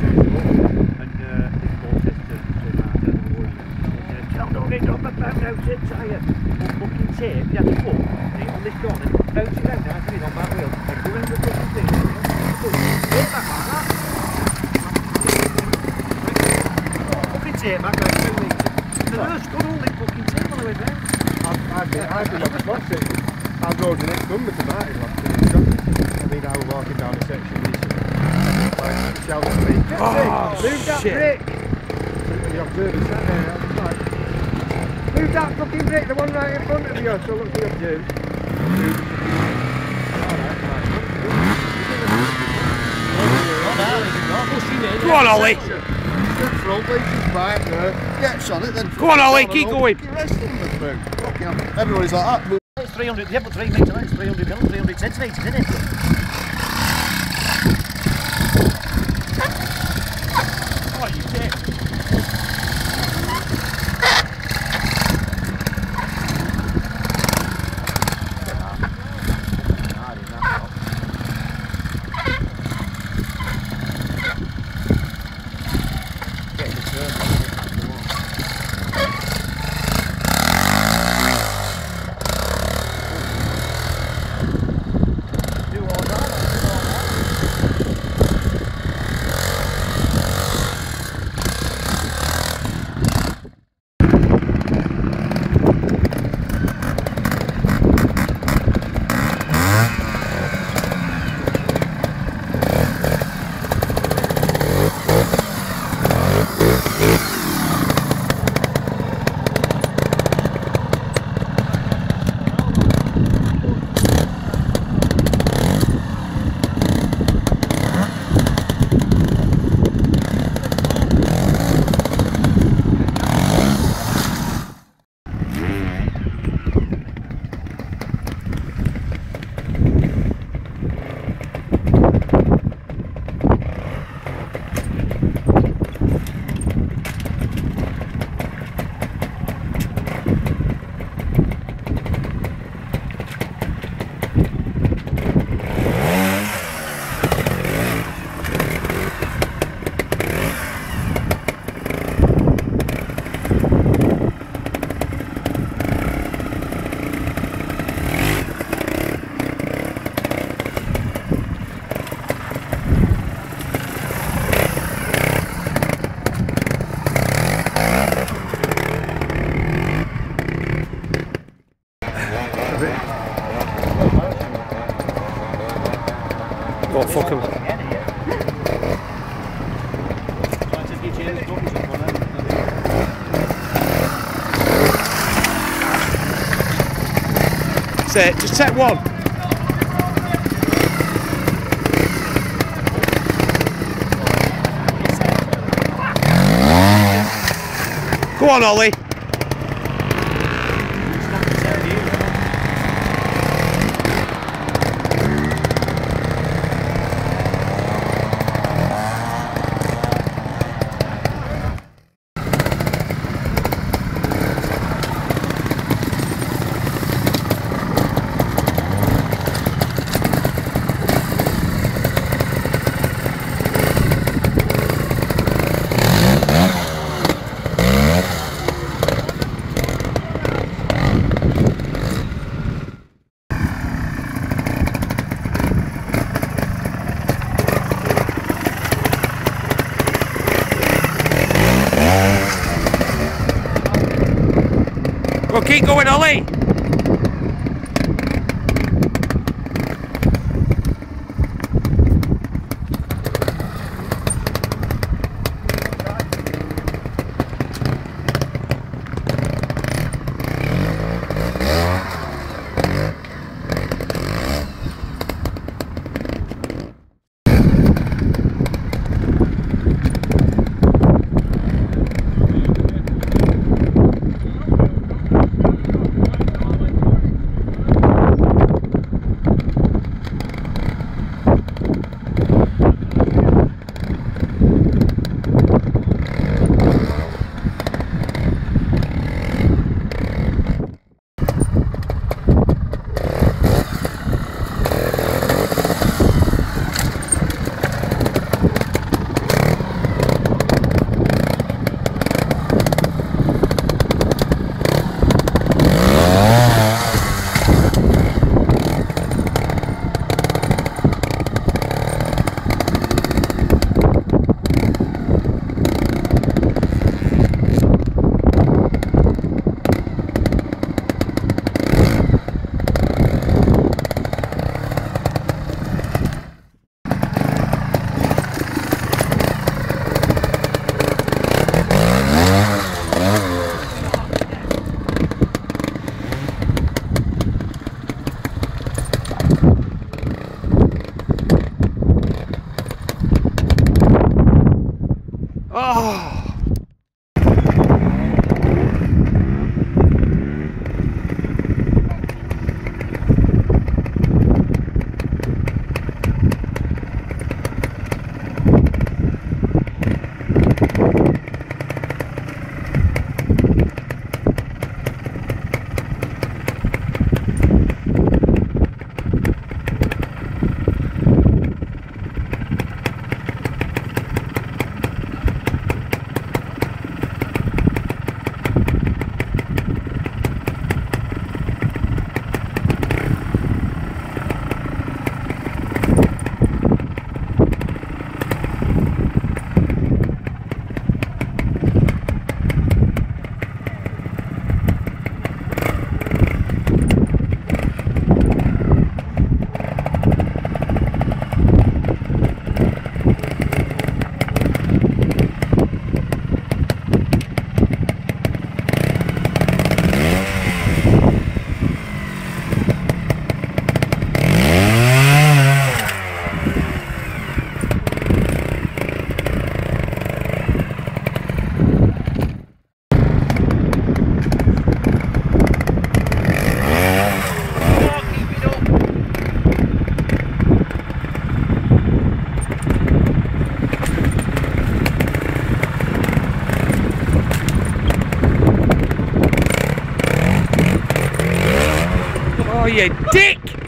And this boy says to Martin, "Tell don't get on the boat outside tyre." Fucking tape, you have to put it on this gun and bounce it out now, on that wheel. And go around the fucking thing. Tape back like that. Fucking tape back like 2 weeks. The nurse got all the fucking tape on the way round. I've been on the last section. I rode the next number to Martin last week. I mean, I was walking down a section recently. Like, shouting at me, move that brake! You observe it, sat there, I was like, move that fucking brake, the one right in front of you, so look, we observe. Go on, Ollie! Front, leaves his bike there, gets on it, then... Go on, Ollie, keep going! Everybody's like that. It's 300, yeah, but 3 metres, it's 300 mil, 300 centimetres, isn't it? Oh, you dick. Oh, fuck him. That's it, just take one. Go on, Ollie. Well, keep going, Ollie. Oh. Oh, you dick!